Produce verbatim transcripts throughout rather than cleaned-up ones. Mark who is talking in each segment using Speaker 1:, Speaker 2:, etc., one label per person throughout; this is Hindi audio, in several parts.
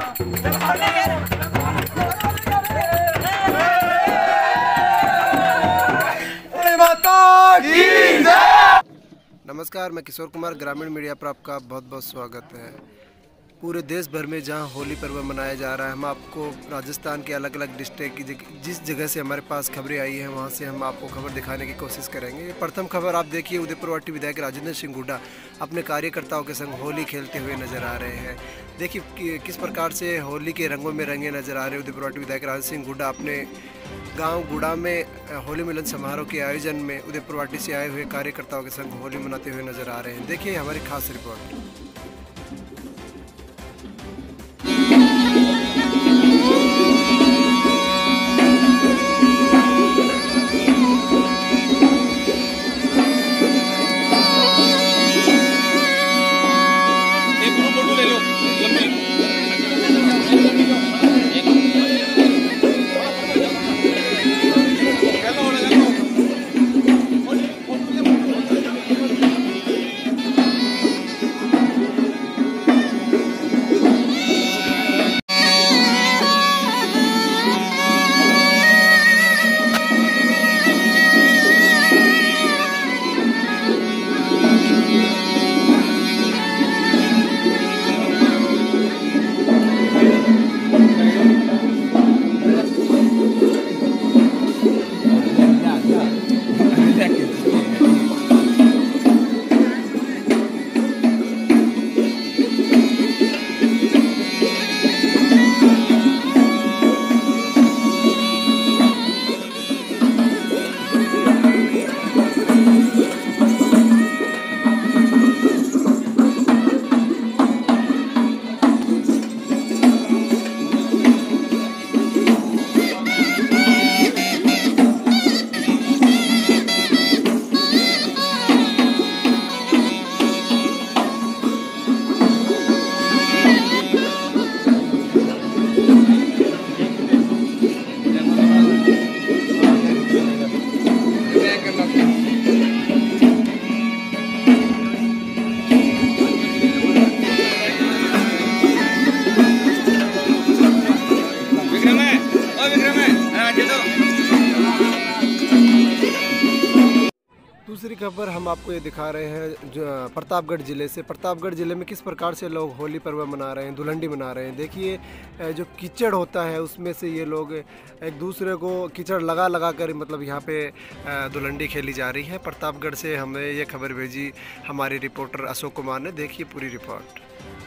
Speaker 1: नमस्कार, मैं किशोर कुमार, ग्रामीण मीडिया पर आपका बहुत बहुत स्वागत है। पूरे देश भर में जहां होली पर्व मनाया जा रहा है, हम आपको राजस्थान के अलग अलग डिस्ट्रिक्ट की जग, जिस जगह से हमारे पास खबरें आई हैं वहां से हम आपको खबर दिखाने की कोशिश करेंगे। प्रथम खबर आप देखिए, उदयपुरवाटी विधायक राजेंद्र सिंह हुड्डा अपने कार्यकर्ताओं के संग होली खेलते हुए नजर आ रहे हैं। देखिए कि, किस प्रकार से होली के रंगों में रंगे नजर आ रहे हैं। उदयपुरवाटी विधायक राजेंद्र सिंह हुड्डा अपने गांव गुड़ा में होली मिलन समारोह के आयोजन में उदयपुरवाटी से आए हुए कार्यकर्ताओं के संग होली मनाते हुए नजर आ रहे हैं। देखिए हमारी खास रिपोर्ट। दूसरी खबर हम आपको ये दिखा रहे हैं जो प्रतापगढ़ ज़िले से। प्रतापगढ़ ज़िले में किस प्रकार से लोग होली पर्व मना रहे हैं, धुलंडी मना रहे हैं। देखिए जो कीचड़ होता है उसमें से ये लोग एक दूसरे को कीचड़ लगा लगा कर मतलब यहाँ पे धुलंडी खेली जा रही है। प्रतापगढ़ से हमें ये खबर भेजी हमारे रिपोर्टर अशोक कुमार ने। देखिए पूरी रिपोर्ट।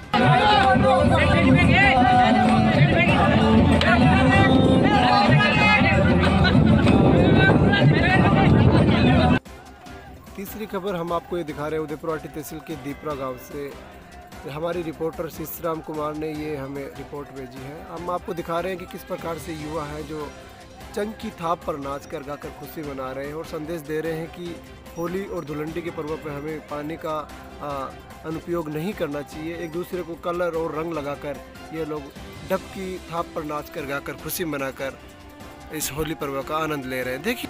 Speaker 1: तीसरी खबर हम आपको ये दिखा रहे हैं उदयपुरवाटी तहसील के दीपरा गांव से। हमारी रिपोर्टर शीशराम कुमार ने ये हमें रिपोर्ट भेजी है। हम आपको दिखा रहे हैं कि किस प्रकार से युवा हैं जो चंग की थाप पर नाच कर गाकर खुशी मना रहे हैं और संदेश दे रहे हैं कि होली और धुलंडी के पर्व पर हमें पानी का अनुपयोग नहीं करना चाहिए। एक दूसरे को कलर और रंग लगाकर ये लोग डब की थाप पर नाच कर गाकर खुशी मनाकर इस होली पर्व का आनंद ले रहे हैं। देखिए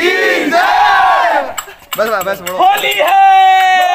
Speaker 2: की जय। बस बस
Speaker 3: होली है।